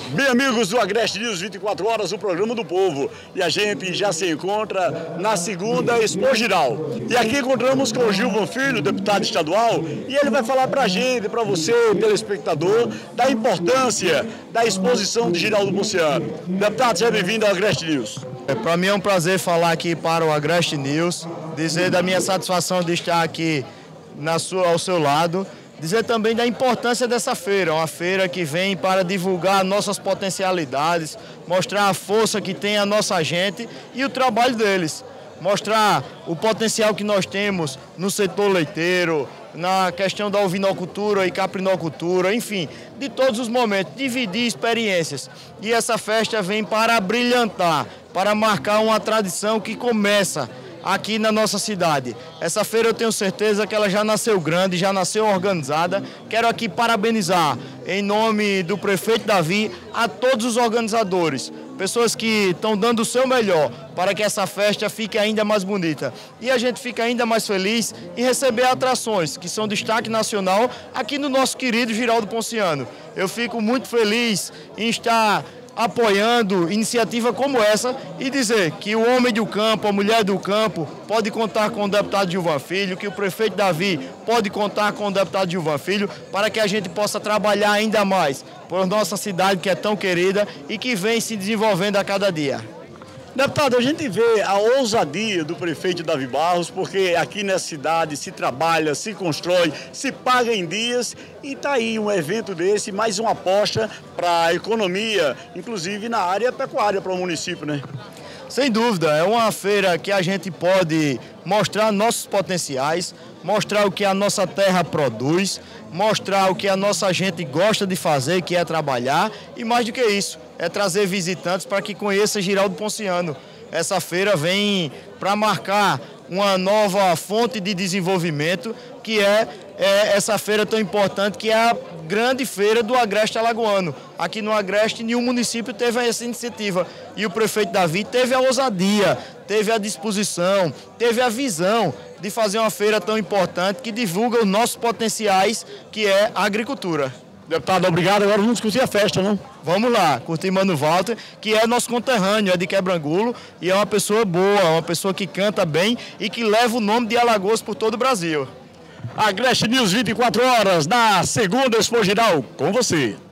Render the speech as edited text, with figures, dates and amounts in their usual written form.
Bem, amigos do Agreste News 24 horas, o programa do povo. E a gente já se encontra na segunda Expo Giral. E aqui encontramos com o Gilvan Filho, deputado estadual, e ele vai falar pra gente, pra você, telespectador, da importância da exposição de Giraldo Ponciano. Deputado, seja bem-vindo ao Agreste News. Para mim é um prazer falar aqui para o Agreste News, dizer da minha satisfação de estar aqui ao seu lado. Dizer também da importância dessa feira, uma feira que vem para divulgar nossas potencialidades, mostrar a força que tem a nossa gente e o trabalho deles. Mostrar o potencial que nós temos no setor leiteiro, na questão da ovinocultura e caprinocultura, enfim, de todos os momentos, dividir experiências. E essa festa vem para brilhantar, para marcar uma tradição que começa aqui na nossa cidade. Essa feira eu tenho certeza que ela já nasceu grande, já nasceu organizada. Quero aqui parabenizar, em nome do prefeito Davi, a todos os organizadores, pessoas que estão dando o seu melhor para que essa festa fique ainda mais bonita. E a gente fica ainda mais feliz em receber atrações que são destaque nacional aqui no nosso querido Giraldo Ponciano. Eu fico muito feliz em estar apoiando iniciativa como essa e dizer que o homem do campo, a mulher do campo pode contar com o deputado Gilvan Filho, que o prefeito Davi pode contar com o deputado Gilvan Filho para que a gente possa trabalhar ainda mais por nossa cidade que é tão querida e que vem se desenvolvendo a cada dia. Deputado, a gente vê a ousadia do prefeito Davi Barros, porque aqui nessa cidade se trabalha, se constrói, se paga em dias e está aí um evento desse, mais uma aposta para a economia, inclusive na área pecuária para o município, né? Sem dúvida, é uma feira que a gente pode mostrar nossos potenciais, mostrar o que a nossa terra produz, mostrar o que a nossa gente gosta de fazer, que é trabalhar, e mais do que isso, é trazer visitantes para que conheça Giraldo Ponciano. Essa feira vem para marcar uma nova fonte de desenvolvimento, que é essa feira tão importante, que é a grande feira do Agreste Alagoano. Aqui no Agreste, nenhum município teve essa iniciativa. E o prefeito Davi teve a ousadia, teve a disposição, teve a visão de fazer uma feira tão importante que divulga os nossos potenciais, que é a agricultura. Deputado, obrigado. Agora vamos curtir a festa, não? Vamos lá, curtir Mano Walter, que é nosso conterrâneo, é de Quebrangulo e é uma pessoa boa, uma pessoa que canta bem e que leva o nome de Alagoas por todo o Brasil. Agreste News 24 horas, na segunda Expo Giral, com você.